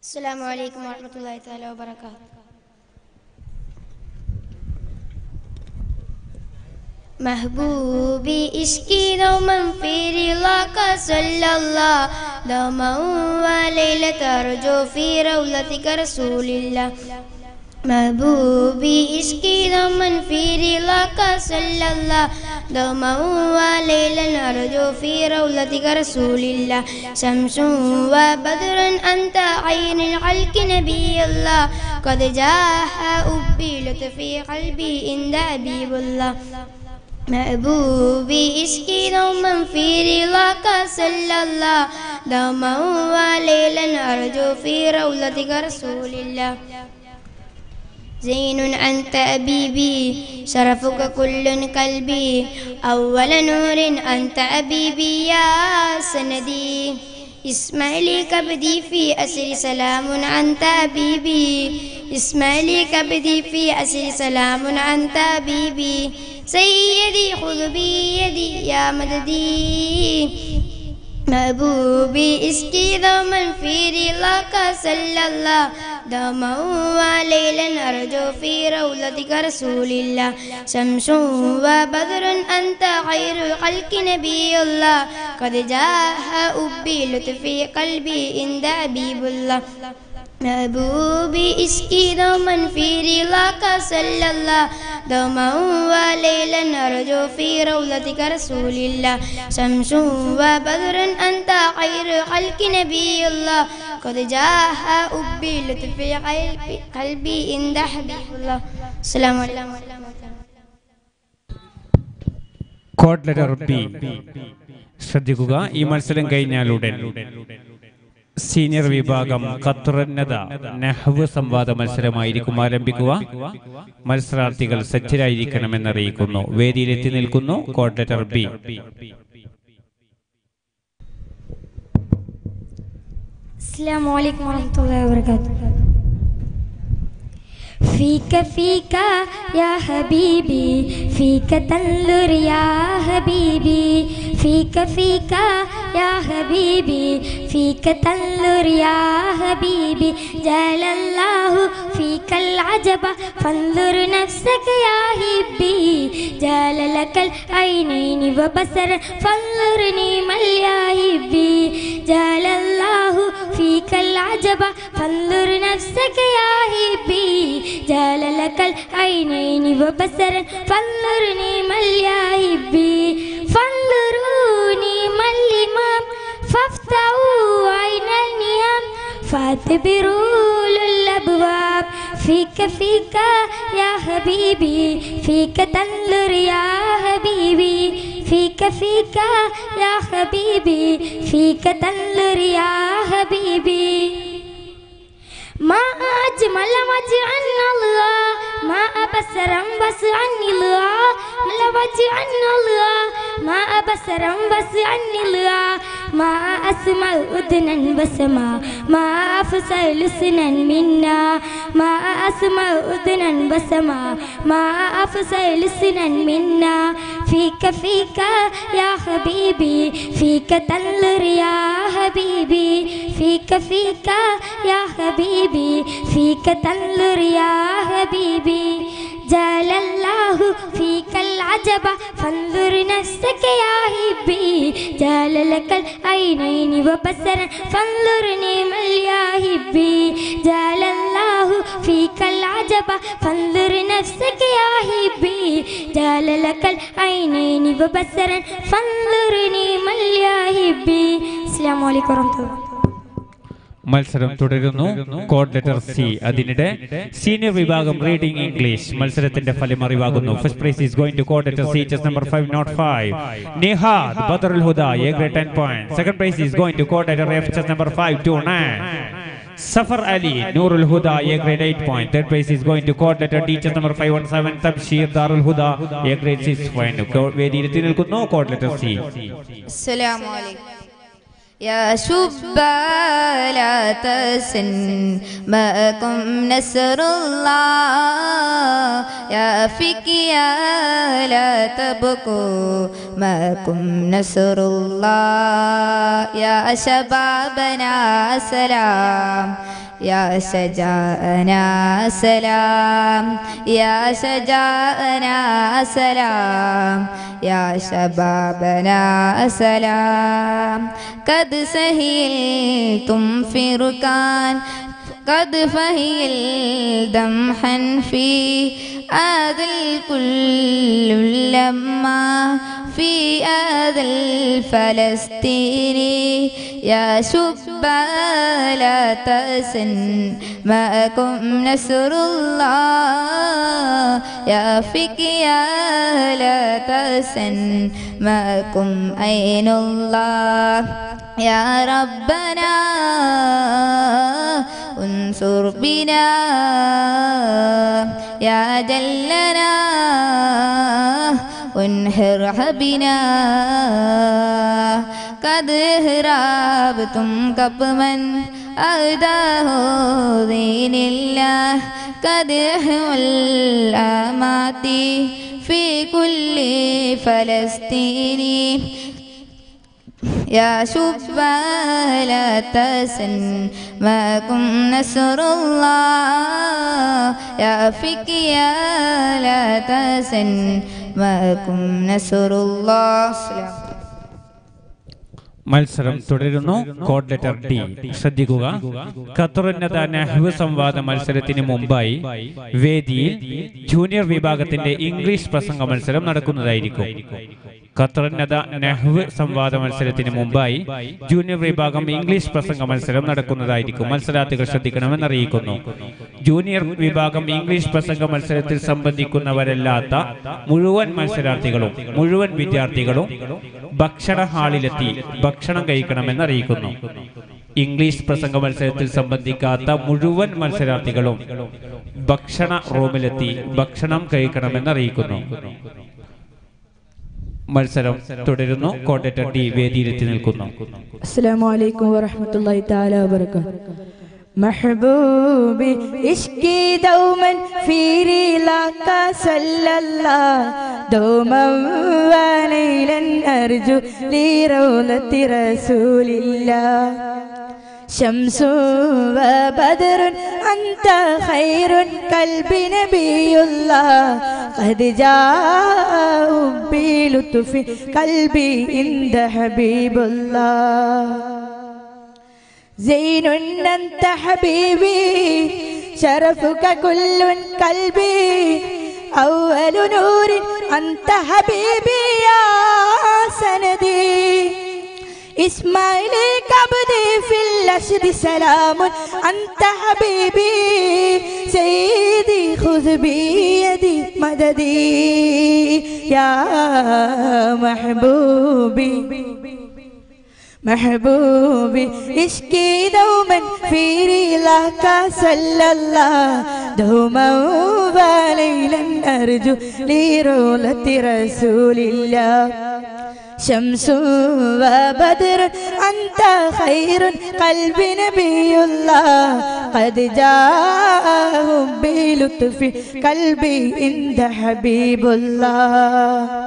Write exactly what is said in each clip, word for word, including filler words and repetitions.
السلام عليكم ورحمة الله تعالى وبركاته. محبوبي اشكي دوما في رضاك صلى الله دوما وليلة أرجو في روضتك رسول الله. محبوبي اشكي دوما في رضاك صلى الله دوما وليلا أرجو في روضتك رسول الله. شمس وبدر أنت عين الخلق نبي الله قد جاء أبي لطفي قلبي عند حبيب الله. محبوبي اشكي دوما في رضاك صلى الله دوما وليلا أرجو في روضتك رسول الله. زين أنت أبيبي شرفك كل قلبي أول نور أنت أبيبي يا سندي. إسماعيلي كبدي في أسر سلام أنت أبيبي. إسماعيلي كبدي في أسر سلام أنت أبيبي. سيدي خذ بيدي يا مددي. محبوبي اسكي دوما في رضاك صلى الله دوما وليلا أرجو في روضتك رسول الله. شمس وبدر أنت خير خلق نبي الله قد جاء أبي لطفي قلبي عند حبيب الله. محبوبي اسكي دوما في رضاك صلى الله دوما وليلا أرجو في روضتك رسول الله. شمس وبدر أنت خير خلق نبي الله قد جاء أبي لطفي قلبي عند حبيب الله. السلام عليكم. Code letter B. ശ്രദ്ധിക്കുക, ഈ മത്സരം കഴിഞ്ഞാലുടൻ സീനിയർ വിഭാഗം ഖത്റുന്നത നഹ്വ് സംവാദ മത്സരമായിരിക്കും ആരംഭിക്കുക. മത്സരാർത്ഥികൾ സജ്ജരായിരിക്കണമെന്നറിയിക്കുന്നു. വേദിയിലെത്തി നിൽക്കുന്നു കോഡ് ലെറ്റർ ബി. السلام عليكم ورحمة الله وبركاته. فيك فيك يا حبيبي فيك تنظر يا حبيبي. فيك فيك يا حبيبي فيك تنظر يا حبيبي. جعل الله فيك العجب فانظر نفسك يا حبي. جعل لك العينين وبصر فانظرني مل يا حبي. جعل الله فيك العجب فانظر نفسك يا حبي. جعل لك العينين وبصر فانظرني مل يا حبي. فانظروني مل الإمام فافتحوا عين النيام فاعتبروا الأبواب. فيك فيك يا حبيبي فيك تنظر يا حبيبي. فيك فيك يا حبيبي فيك تنظر يا حبيبي. ما أجمل وجه الله ما أبصر بس عن الله. ما وجه الله ما أبصر بس عن الله. ما أسمع أذنا بسما ما أفصل لسنا منا. ما أسمع أذنا بسما ما أفصل لسنا منا. فيك فيك يا حبيبي فيك تنظر يا حبيبي. فيك فيك يا حبيبي فيك تنظر يا حبيبي. جعل الله فيك العجب فانظر نفسك يا حبي. جعل لك العينين وبصر فانظرني مل يا حبي. جعل الله فيك العجب فانظر نفسك يا حبي. جعل لك العينين وبصر فانظرني مل يا حبي. السلام عليكم ورحمة الله. മത്സരം തുടരുന്നു. Code letter C. അതിനിടെ സീനിയർ വിഭാഗം റീഡിംഗ് ഇംഗ്ലീഷ് മത്സരത്തിന്റെ ഫലം അറിവാകുന്നു. First prize is going to code letter C, chest number five oh five. Nihad Badarul Huda, A grade ten points. Second prize is going to code letter F, chest number five two nine. Safar Ali, Nurul Huda, A grade eight point. Third place is going to court letter D, chess number five one seven. Tabshir Darul Huda, A grade six point. Vedirathi nilkunnu court letter C. Assalamu alaikum. يا شبا لا تسن معكم نصر الله. يا فيكيا لا تبكوا معكم نصر الله. يا شبابنا سلام يا شجاعنا سلام يا شجاعنا سلام يا شبابنا سلام قد سهلتم فرقان قد فهل دمحا في هذا الكل لما في هذا الفلسطيني يا شباب لا تأسن معكم نصر الله يا فكيا لا تأسن معكم عين الله يا ربنا انصر بنا يا جلنا وانحر بنا قد هربتم قبما أعداه دين الله قد هو الأمات في كل فلسطين يا شباب لا تسن معكم نصر الله يا فكيا لا تسن معكم نصر الله. മത്സരം തുടരുന്നു. Code letter D. ശ്രദ്ധിക്കുക, ഖത്തറുന്നത നഹ്വ് സംവാദ മത്സരത്തിന് മുമ്പായി വേദിയിൽ junior വിഭാഗത്തിന്റെ English പ്രസംഗ മത്സരം നടക്കുന്നതായിരിക്കും. ഖത്തറുന്നത നഹ്വ് സംവാദ മത്സരത്തിന് മുമ്പായി ജൂനിയർ വിഭാഗം ഇംഗ്ലീഷ് പ്രസംഗ മത്സരം നടക്കുന്നതായിരിക്കും. മത്സരാർത്ഥികൾ ശ്രദ്ധിക്കണമെന്ന് അറിയിക്കുന്നു. ജൂനിയർ വിഭാഗം ഇംഗ്ലീഷ് പ്രസംഗ മത്സരത്തിൽ സംബന്ധിക്കുന്നവരല്ലാത്ത മുഴുവൻ മത്സരാർത്ഥികളും മുഴുവൻ വിദ്യാർത്ഥികളും ഭക്ഷണ ഹാളിലെത്തി ഭക്ഷണം കഴിക്കണമെന്ന് അറിയിക്കുന്നു. ഇംഗ്ലീഷ് പ്രസംഗ മത്സരത്തിൽ സംബന്ധിക്കാത്ത മുഴുവൻ മത്സരാർത്ഥികളും ഭക്ഷണ റൂമിലെത്തി ഭക്ഷണം കഴിക്കണമെന്ന് അറിയിക്കുന്നു. മത്സരം തുടരുന്നു. കോഡ് ലെറ്റർ ഡി വേദിയിലെത്തി നിൽക്കുന്നു. അസ്സലാമു അലൈക്കും വറഹ്മത്തുള്ളാഹി തആല വബറകാതുഹു. محبوبي اشكي دوما في رلاك صلى الله دوما وليلا أرجو لروضة رسول الله شمس وبدر أنت خير قلب نبي الله قد جاء بلطف قلبي عند حبيب الله زين أنت حبيبي شرفك كل قلبي أول نور أنت حبيبي يا سندي إسماعيلي كبدي في الأشد سلام أنت حبيبي سيدي خذ بيدي مددي يا محبوبي محبوبي اشكي دوما في رلاك صلى الله دوما وليلا أرجو لروضة رسول الله شمس وبدر أنت خير قلب نبي الله قد جاءهم بلطف قلبي عند حبيب الله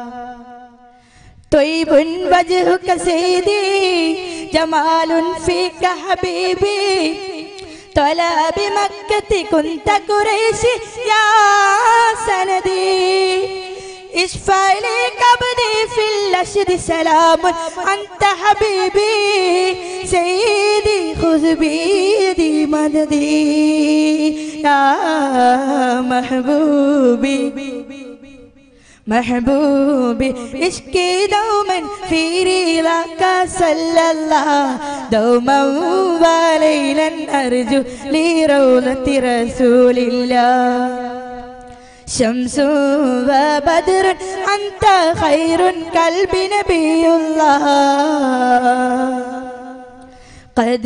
طيب وجهك سيدي جمال فيك حبيبي طلع بمكة كنت قريشي يا سندي اشفع لي كبدي في الأشد سلام أنت حبيبي سيدي خذ بيدي مددي يا محبوبي محبوبي اشكي دوما في رلاك صلى الله دوما وليلا أرجو لروضة رسول الله شمس وبدر أنت خير قلب نبي الله قد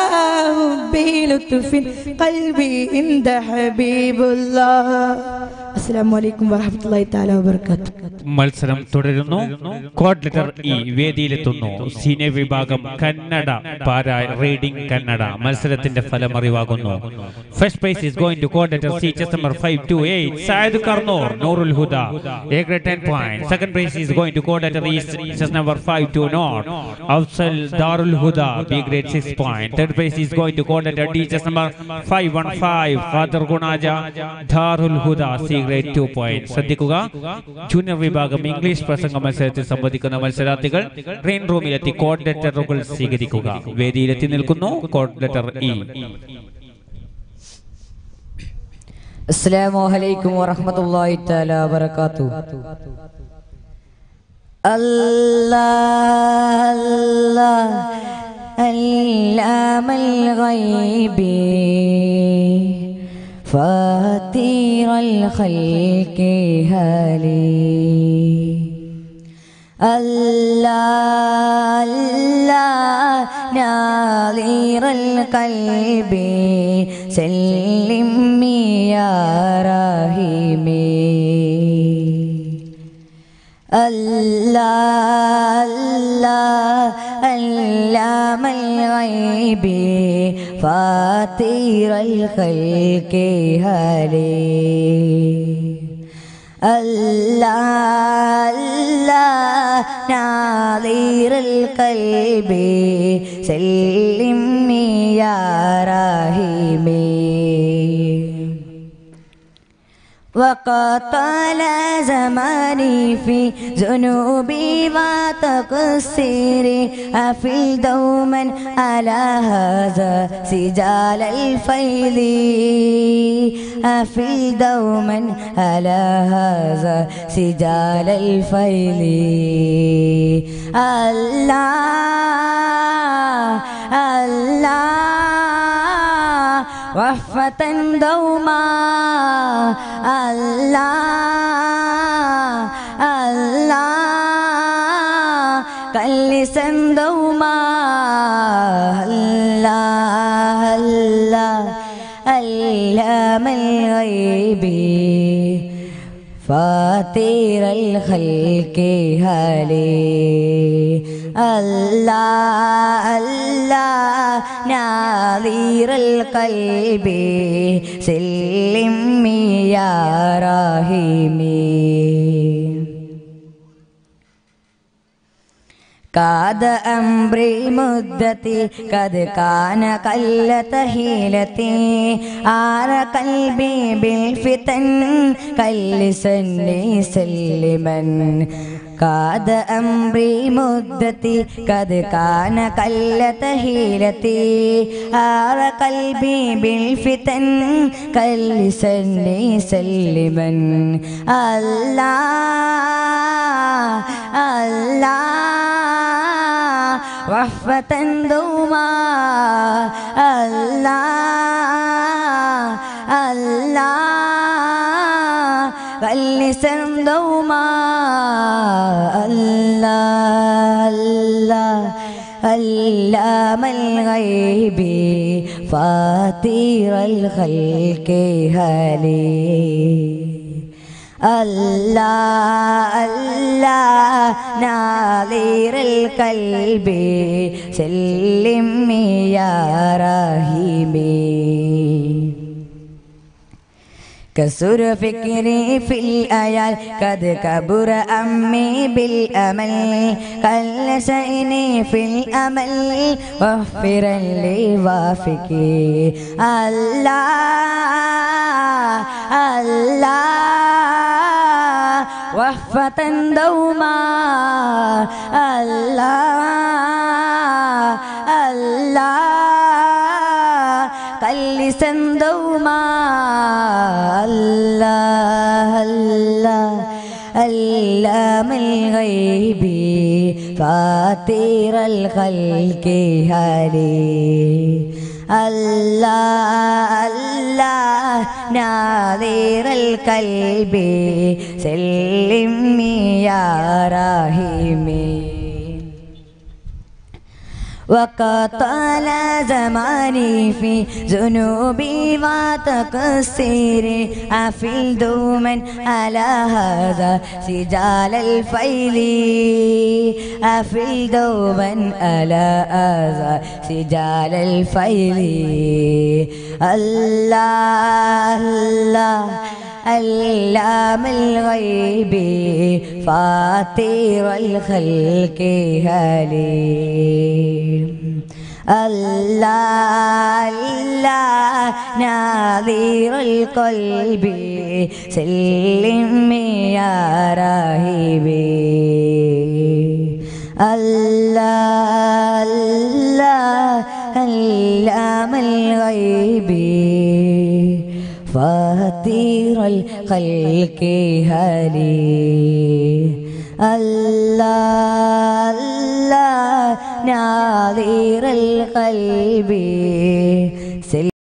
جاءهم بلطف قلبي عند حبيب الله അസ്സലാമു അലൈക്കും വറഹ്മത്തുള്ളാഹി തആല വബറകാതുഹു. മത്സരം തുടരുന്നു. കോഡ് ലെറ്റർ ഇ വേദിയിലെത്തുന്നു. സീനിയർ വിഭാഗം കന്നഡ പാരാ റീഡിംഗ് കന്നഡ മത്സരത്തിന്റെ ഫലം അറിവാകുന്നു. First prize is going to code letter C chest number five two eight Sayyid Karnur Noorul Huda A grade ten points. Second prize is going to court letter is chess number five two zero Afzal Darul Huda B grade six point. Third prize is going to court letter D chess number five one five Qadir Gunaja Darul Huda C grade two point. ശ്രദ്ധിക്കുക, junior വിഭാഗം English പ്രസംഗ മത്സരത്തിൽ സംബന്ധിക്കുന്ന മത്സരാർത്ഥികൾ train റൂമിലെത്തി code ലെറ്ററുകൾ സ്വീകരിക്കുക. വേദിയിലെത്തി നിൽക്കുന്നു code letter E. അസ്സലാമു അലൈക്കും വറഹ്മത്തുള്ളാഹി തആല വബറകാതുഹു. അല്ലാഹ് അല്ലാഹ് അല്ലാമൽ ഗൈബി ഫാത്തിറൽ ഖൽഖി ഹലി. അല്ലാഹ് അല്ലാഹ് നാദിറൽ ഖൽബി സല്ലിമി യാ റഹീമി. അല്ലാഹ് അല്ലാഹ് അല്ലാമൽ ഗൈബി ഫാത്തിറൽ ഖൽഖി ഹലി. അല്ലാഹ് അല്ലാഹ് നാദിറൽ ഖൽബി സല്ലിമി യാ റഹീമി. وقطال زماني في ذنوبي وتقصيري أفل دوما على هذا سجال الفيل. أفل دوما على هذا سجال الفيل. الله الله وفة دوما الله الله كلسا دوما الله الله علام الغيب فاطر الخلق هلي. الله الله ناظر القلب سلم يا رحيمي. كاد أمري مدتي قد كان قلة هيلتي آر قلبي بالفتن كاللسني سلما. كاد أمري مدتي قد كان قلة هيلتي آر قلبي بالفتن كاللسني سلما. الله الله وفة دوما الله الله كاللسان دوما الله الله علام الغيب فاطر الخلق هلي. الله الله ناظر القلب سلم يا رحيمي. كسر فكري في الآيات قد كبر أمي بالأمل قل شأني في الأمل وفرا لي وافكي. الله الله وفة دوما الله الله كاللسان دوما الله الله علام الغيب فاطر الخلق هلي. الله الله ناظر القلب سلم يا رحيمي. وقطال زماني في ذنوبي وتقصيري أفل دوما على هذا سجال الفيل أفل دوما على هذا سجال الفيل الله الله علام الغيب فاطر الخلق هليم الله الله ناظر القلب سلم يا راهبي الله الله علام الغيب فاطر الخلق هليم الله الله ناظر القلب